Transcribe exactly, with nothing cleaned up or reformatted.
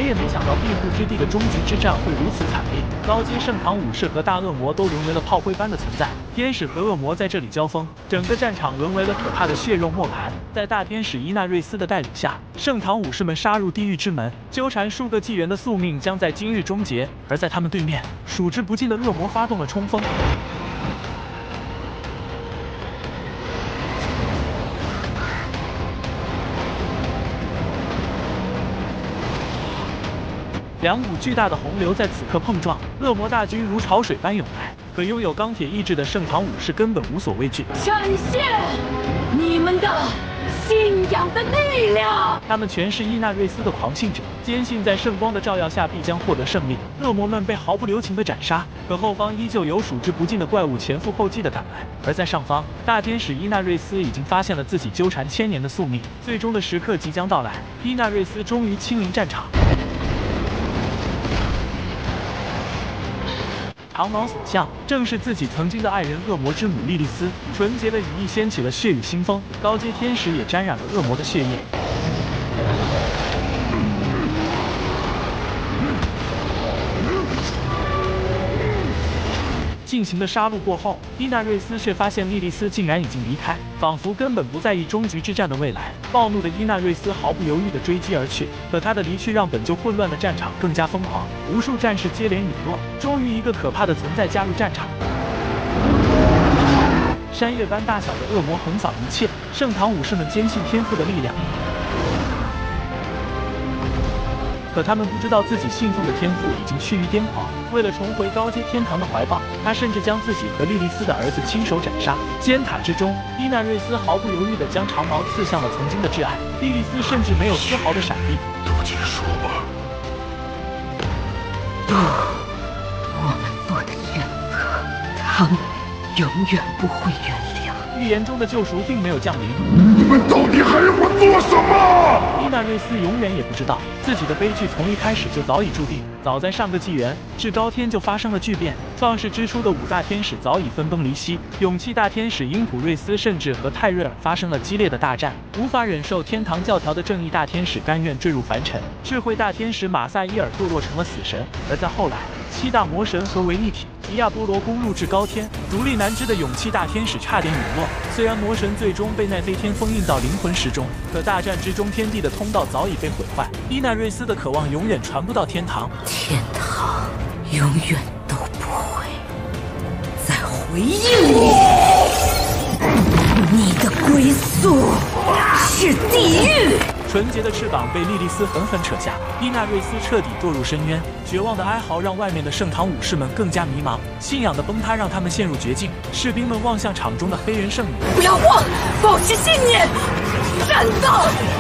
谁也没想到庇护之地的终局之战会如此惨烈，高阶圣堂武士和大恶魔都沦为了炮灰般的存在，天使和恶魔在这里交锋，整个战场沦为了可怕的血肉磨盘。在大天使伊纳瑞斯的带领下，圣堂武士们杀入地狱之门，纠缠数个纪元的宿命将在今日终结。而在他们对面，数之不尽的恶魔发动了冲锋。 两股巨大的洪流在此刻碰撞，恶魔大军如潮水般涌来。可拥有钢铁意志的圣堂武士根本无所畏惧， 展现你们的信仰的力量！ 他们全是伊纳瑞斯的狂信者，坚信在圣光的照耀下必将获得胜利。恶魔们被毫不留情地斩杀，可后方依旧有数之不尽的怪物前赴后继地赶来。而在上方，大天使伊纳瑞斯已经发现了自己纠缠千年的宿命，最终的时刻即将到来。伊纳瑞斯终于亲临战场。 长矛所向，正是自己曾经的爱人恶魔之母莉莉丝。纯洁的羽翼掀起了血雨腥风，高阶天使也沾染了恶魔的血液。进行的杀戮过后，伊纳瑞斯却发现莉莉丝竟然已经离开，仿佛根本不在意终局之战的未来。暴怒的伊纳瑞斯毫不犹豫地追击而去，可他的离去让本就混乱的战场更加疯狂，无数战士接连陨落。终于，一个可怕的存在加入战场。 山岳般大小的恶魔横扫一切，圣堂武士们坚信天赋的力量。可他们不知道自己信奉的天赋已经趋于癫狂。为了重回高阶天堂的怀抱，他甚至将自己和莉莉丝的儿子亲手斩杀。尖塔之中，伊纳瑞斯毫不犹豫地将长矛刺向了曾经的挚爱。莉莉丝甚至没有丝毫的闪避。 都结束吧。 不，我们做的选择，他们永远不会原谅。 预言中的救赎并没有降临。 你们到底还要我做什么？ 伊纳瑞斯永远也不知道，自己的悲剧从一开始就早已注定。早在上个纪元，至高天就发生了巨变，创世之初的五大天使早已分崩离析。勇气大天使因普瑞斯甚至和泰瑞尔发生了激烈的大战。无法忍受天堂教条的正义大天使甘愿坠入凡尘。智慧大天使马赛伊尔堕落成了死神。而在后来，七大魔神合为一体。 迪亚波罗攻入至高天，独立难支的勇气大天使差点陨落。虽然魔神最终被奈飞天封印到灵魂石中，可大战之中天地的通道早已被毁坏。伊纳瑞斯的渴望永远传不到天堂， 天堂永远都不会再回应你。你的归宿是地狱。 纯洁的翅膀被莉莉丝狠狠扯下，伊纳瑞斯彻底堕入深渊。绝望的哀嚎让外面的圣堂武士们更加迷茫，信仰的崩塌让他们陷入绝境。士兵们望向场中的黑人圣女， 不要慌，保持信念，战斗！